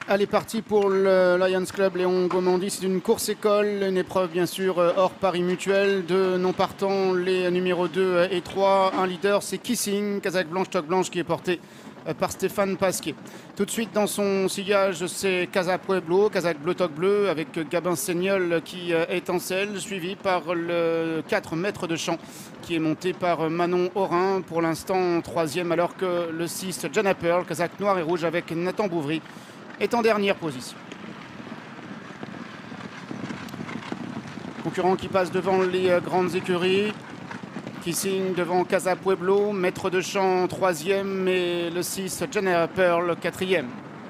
Allez, parti pour le Lions Club Léon Gaumandi. C'est une course école, une épreuve bien sûr hors Paris Mutuel. Deux non partants, les numéros 2 et 3. Un leader, c'est Kissing, Kazakh Blanche, Toque Blanche, qui est porté par Stéphane Pasquier. Tout de suite dans son sillage, c'est Casa Pueblo, Kazakh Bleu Toque Bleu, avec Gabin Seignol qui est en selle, suivi par le 4 mètres de champ qui est monté par Manon Aurin, pour l'instant troisième, alors que le 6 Jana Pearl, Kazakh Noir et Rouge avec Nathan Bouvry, est en dernière position. Concurrent qui passe devant les grandes écuries. Kissing devant Casa Pueblo, maître de champ troisième et le 6 Jana Pearl quatrième.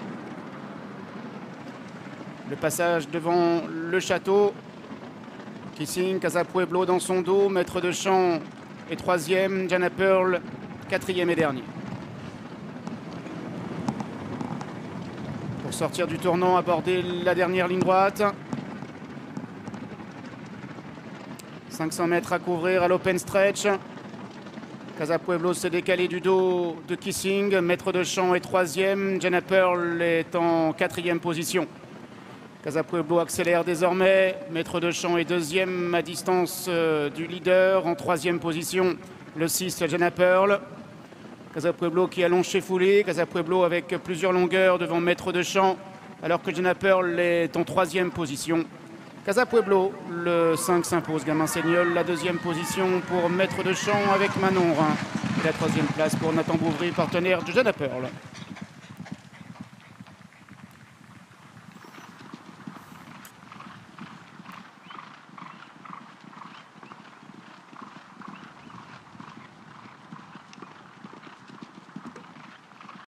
Le passage devant le château. Kissing, Casa Pueblo dans son dos, maître de champ et troisième, Jana Pearl quatrième et dernier. Pour sortir du tournant, aborder la dernière ligne droite. 500 mètres à couvrir à l'open stretch. Casa Pueblo s'est décalé du dos de Kissing. Maître de champ est troisième. Jana Pearl est en quatrième position. Casa Pueblo accélère désormais. Maître de champ est deuxième à distance du leader. En troisième position, le 6 Jana Pearl. Casa Pueblo qui allonge chez Foulé. Casa Pueblo avec plusieurs longueurs devant Maître de champ, alors que Jana Pearl est en troisième position. Casa Pueblo, le 5 s'impose, Gabin Seignol. La deuxième position pour Maître de champ avec Manon Aurin. Et la troisième place pour Nathan Bouvry, partenaire de Jana Pearl.